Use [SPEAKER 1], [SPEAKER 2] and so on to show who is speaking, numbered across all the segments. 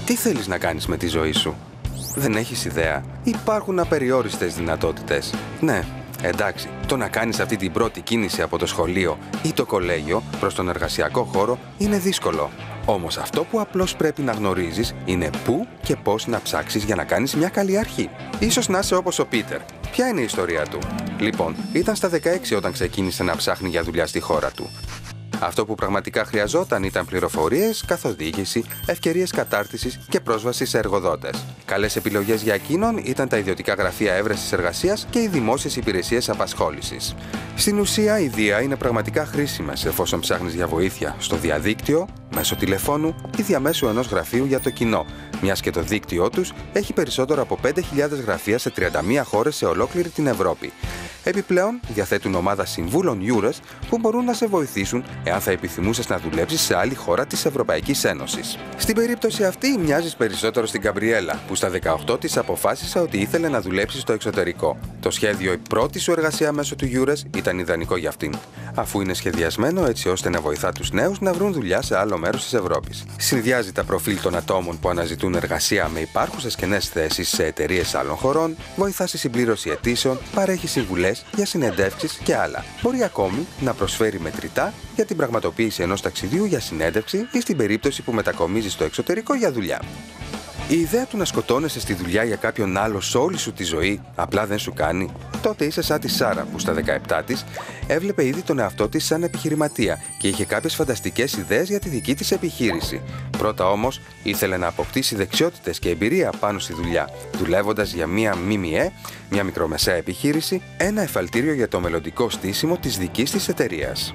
[SPEAKER 1] Τι θέλεις να κάνεις με τη ζωή σου? Δεν έχεις ιδέα? Υπάρχουν απεριόριστες δυνατότητες. Ναι, εντάξει, το να κάνεις αυτή την πρώτη κίνηση από το σχολείο ή το κολέγιο προς τον εργασιακό χώρο είναι δύσκολο. Όμως αυτό που απλώς πρέπει να γνωρίζεις είναι πού και πώς να ψάξεις για να κάνεις μια καλή αρχή. Ίσως να είσαι όπως ο Πίτερ. Ποια είναι η ιστορία του? Λοιπόν, ήταν στα 16 όταν ξεκίνησε να ψάχνει για δουλειά στη χώρα του. Αυτό που πραγματικά χρειαζόταν ήταν πληροφορίες, καθοδήγηση, ευκαιρίες κατάρτισης και πρόσβαση σε εργοδότες. Καλές επιλογές για εκείνον ήταν τα ιδιωτικά γραφεία έβρεσης εργασίας και οι δημόσιες υπηρεσίες απασχόλησης. Στην ουσία, οι ΔΙΑ είναι πραγματικά χρήσιμες εφόσον ψάχνεις για βοήθεια στο διαδίκτυο, μέσω τηλεφώνου ή διαμέσου ενός γραφείου για το κοινό, μιας και το δίκτυό τους έχει περισσότερο από 5.000 γραφεία σε 31 χώρες σε ολόκληρη την Ευρώπη. Επιπλέον, διαθέτουν ομάδα συμβούλων EURES που μπορούν να σε βοηθήσουν εάν θα επιθυμούσες να δουλέψεις σε άλλη χώρα της Ευρωπαϊκής Ένωσης. Στην περίπτωση αυτή, μοιάζεις περισσότερο στην Καμπριέλα, που στα 18 της αποφάσισε ότι ήθελε να δουλέψει στο εξωτερικό. Το σχέδιο η πρώτη σου εργασία μέσω του EURES ήταν ιδανικό για αυτήν, αφού είναι σχεδιασμένο έτσι ώστε να βοηθά τους νέους να βρουν δουλειά σε άλλο μέρος της Ευρώπης. Συνδυάζει τα προφίλ των ατόμων που αναζητούν εργασία με υπάρχουσες κενές θέσεις σε εταιρείες άλλων χωρών, βοηθά στη συμπλήρωση αιτήσεων, παρέχει συμβουλές για συνεντεύξεις και άλλα. Μπορεί ακόμη να προσφέρει μετρητά για την πραγματοποίηση ενός ταξιδιού για συνέντευξη ή στην περίπτωση που μετακομίζεις στο εξωτερικό για δουλειά. Η ιδέα του να σκοτώνεσαι στη δουλειά για κάποιον άλλο σε όλη σου τη ζωή απλά δεν σου κάνει. Τότε είσαι σαν τη Σάρα που στα 17 της έβλεπε ήδη τον εαυτό της σαν επιχειρηματία και είχε κάποιες φανταστικές ιδέες για τη δική της επιχείρηση. Πρώτα όμως ήθελε να αποκτήσει δεξιότητες και εμπειρία πάνω στη δουλειά, δουλεύοντας για μια ΜΜΕ, μια μικρομεσαία επιχείρηση, ένα εφαλτήριο για το μελλοντικό στήσιμο της δικής της εταιρείας.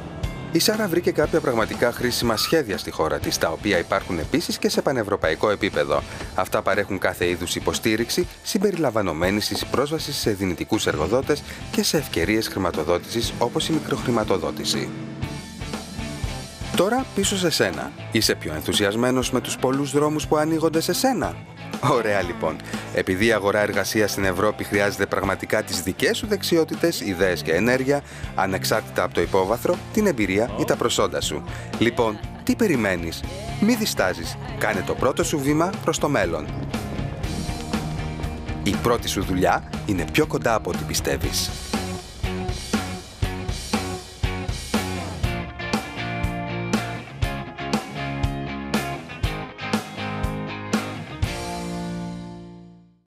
[SPEAKER 1] Η Σάρα βρήκε κάποια πραγματικά χρήσιμα σχέδια στη χώρα της, τα οποία υπάρχουν επίσης και σε πανευρωπαϊκό επίπεδο. Αυτά παρέχουν κάθε είδους υποστήριξη, συμπεριλαμβανομένης της πρόσβασης σε δυνητικούς εργοδότες και σε ευκαιρίες χρηματοδότησης όπως η μικροχρηματοδότηση. Τώρα πίσω σε σένα. Είσαι πιο ενθουσιασμένος με τους πολλούς δρόμους που ανοίγονται σε σένα? Ωραία λοιπόν. Επειδή η αγορά εργασίας στην Ευρώπη χρειάζεται πραγματικά τις δικές σου δεξιότητες, ιδέες και ενέργεια, ανεξάρτητα από το υπόβαθρο, την εμπειρία ή τα προσόντα σου. Λοιπόν, τι περιμένεις? Μη διστάζεις. Κάνε το πρώτο σου βήμα προς το μέλλον. Η πρώτη σου δουλειά είναι πιο κοντά από ό,τι πιστεύεις.